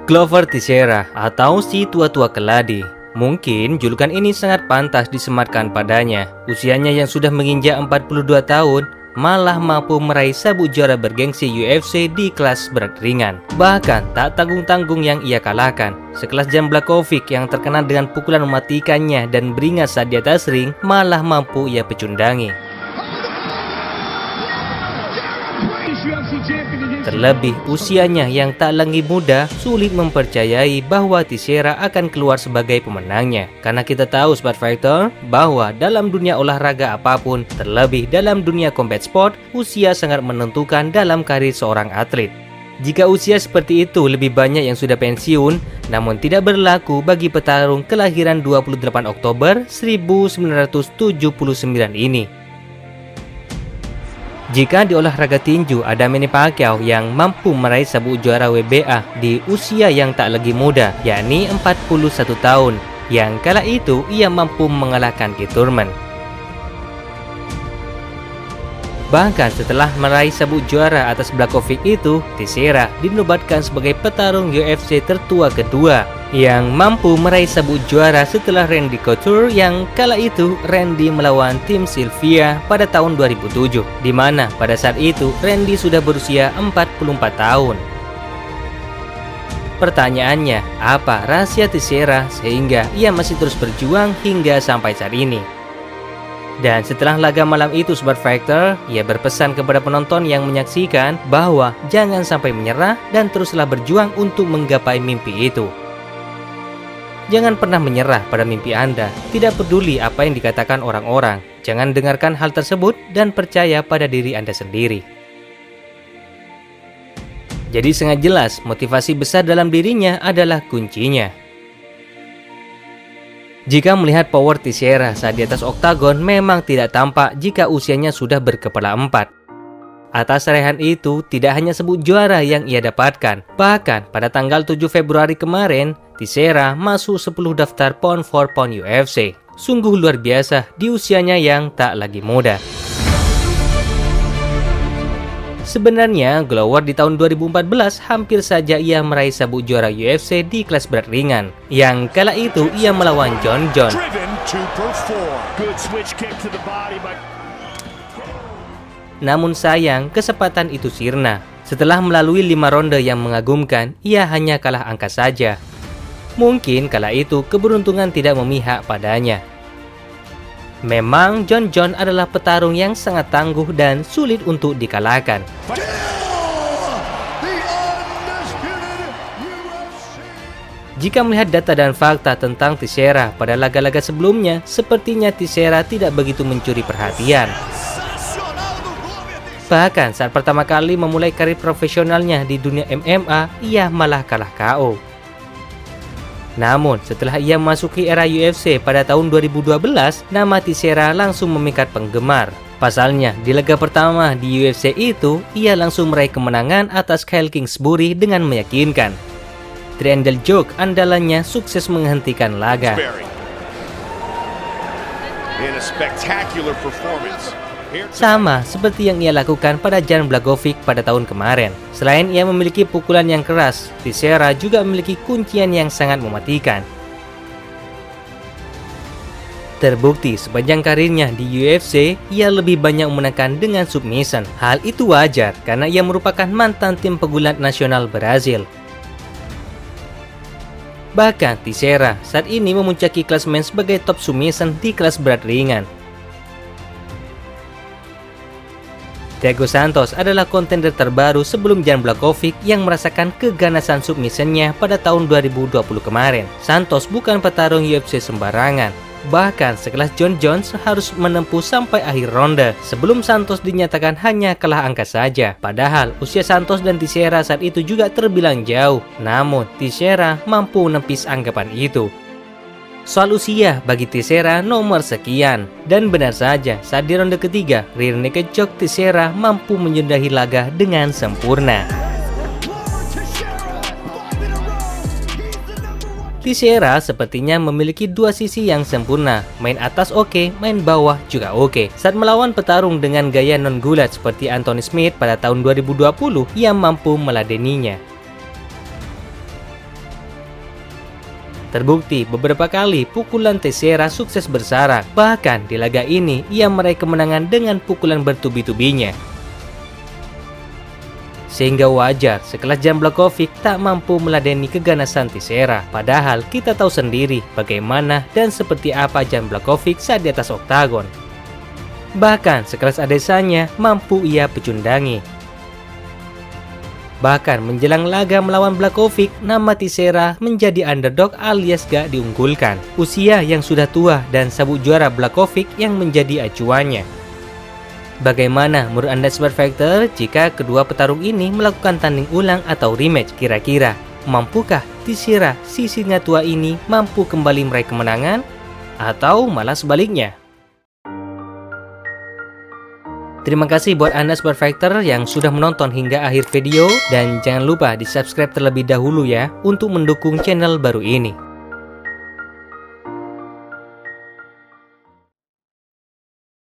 Glover Teixeira atau si tua-tua keladi. Mungkin julukan ini sangat pantas disematkan padanya. Usianya yang sudah menginjak 42 tahun malah mampu meraih sabuk juara bergengsi UFC di kelas berat ringan. Bahkan tak tanggung-tanggung yang ia kalahkan. Sekelas Jan Blachowicz yang terkenal dengan pukulan mematikannya dan beringas saat di atas ring malah mampu ia pecundangi. Terlebih usianya yang tak lagi muda, sulit mempercayai bahwa Teixeira akan keluar sebagai pemenangnya. Karena kita tahu Sobat Fighter bahwa dalam dunia olahraga apapun, terlebih dalam dunia combat sport, usia sangat menentukan dalam karir seorang atlet. Jika usia seperti itu lebih banyak yang sudah pensiun, namun tidak berlaku bagi petarung kelahiran 28 Oktober 1979 ini. Jika di olahraga tinju ada Manny Pacquiao yang mampu meraih sabuk juara WBA di usia yang tak lagi muda, yakni 41 tahun, yang kala itu ia mampu mengalahkan Keith Thurman. Bahkan setelah meraih sabuk juara atas Blachowicz itu, Teixeira dinobatkan sebagai petarung UFC tertua kedua yang mampu meraih sabuk juara setelah Randy Couture yang kala itu Randy melawan Tim Sylvia pada tahun 2007, di mana pada saat itu Randy sudah berusia 44 tahun. Pertanyaannya, apa rahasia Teixeira sehingga ia masih terus berjuang hingga sampai saat ini? Dan setelah laga malam itu Sobat Fighter, ia berpesan kepada penonton yang menyaksikan bahwa jangan sampai menyerah dan teruslah berjuang untuk menggapai mimpi itu. Jangan pernah menyerah pada mimpi Anda, tidak peduli apa yang dikatakan orang-orang. Jangan dengarkan hal tersebut dan percaya pada diri Anda sendiri. Jadi sangat jelas, motivasi besar dalam dirinya adalah kuncinya. Jika melihat power Teixeira saat di atas oktagon memang tidak tampak jika usianya sudah berkepala 4. Atas raihan itu tidak hanya sabuk juara yang ia dapatkan. Bahkan pada tanggal 7 Februari kemarin, Teixeira masuk 10 daftar pound for pound UFC. Sungguh luar biasa di usianya yang tak lagi muda. Sebenarnya, Glover di tahun 2014 hampir saja ia meraih sabuk juara UFC di kelas berat ringan. Yang kala itu ia melawan John Jones. Namun sayang, kesempatan itu sirna. Setelah melalui 5 ronde yang mengagumkan, ia hanya kalah angka saja. Mungkin kala itu keberuntungan tidak memihak padanya. Memang John Jones adalah petarung yang sangat tangguh dan sulit untuk dikalahkan. Jika melihat data dan fakta tentang Teixeira pada laga-laga sebelumnya, sepertinya Teixeira tidak begitu mencuri perhatian. Bahkan saat pertama kali memulai karir profesionalnya di dunia MMA, ia malah kalah KO. Namun, setelah ia memasuki era UFC pada tahun 2012, nama Teixeira langsung memikat penggemar. Pasalnya, di laga pertama di UFC itu, ia langsung meraih kemenangan atas Kyle Kingsbury dengan meyakinkan. Triangle Choke andalannya sukses menghentikan laga. Sama seperti yang ia lakukan pada Jan Blachowicz pada tahun kemarin. Selain ia memiliki pukulan yang keras, Teixeira juga memiliki kuncian yang sangat mematikan. Terbukti sepanjang karirnya di UFC, ia lebih banyak menekan dengan submission. Hal itu wajar karena ia merupakan mantan tim pegulat nasional Brazil. Bahkan Teixeira saat ini memuncaki klasemen sebagai top submission di kelas berat ringan. Thiago Santos adalah kontender terbaru sebelum Jan Blachowicz yang merasakan keganasan submissionnya pada tahun 2020 kemarin. Santos bukan petarung UFC sembarangan. Bahkan sekelas John Jones harus menempuh sampai akhir ronde sebelum Santos dinyatakan hanya kalah angka saja. Padahal usia Santos dan Teixeira saat itu juga terbilang jauh. Namun Teixeira mampu menepis anggapan itu. Soal usia bagi Teixeira nomor sekian. Dan benar saja, saat di ronde ketiga, rear naked choke Teixeira mampu menyudahi laga dengan sempurna. Teixeira sepertinya memiliki dua sisi yang sempurna, main atas oke, main bawah juga oke. Saat melawan petarung dengan gaya non-gulat seperti Anthony Smith pada tahun 2020, ia mampu meladeninya. Terbukti beberapa kali pukulan Teixeira sukses bersarang. Bahkan di laga ini ia meraih kemenangan dengan pukulan bertubi-tubinya. Sehingga wajar sekelas Jan Blachowicz tak mampu meladeni keganasan Teixeira. Padahal kita tahu sendiri bagaimana dan seperti apa Jan Blachowicz saat di atas oktagon. Bahkan sekelas Adesanya mampu ia pecundangi. Bahkan menjelang laga melawan Blachowicz, nama Teixeira menjadi underdog alias gak diunggulkan. Usia yang sudah tua dan sabuk juara Blachowicz yang menjadi acuannya. Bagaimana menurut Anda Sport Factor jika kedua petarung ini melakukan tanding ulang atau rematch? Kira-kira mampukah Teixeira si singa tua ini mampu kembali meraih kemenangan? Atau malah sebaliknya? Terima kasih buat Anda Sport Factor yang sudah menonton hingga akhir video, dan jangan lupa di subscribe terlebih dahulu ya untuk mendukung channel baru ini.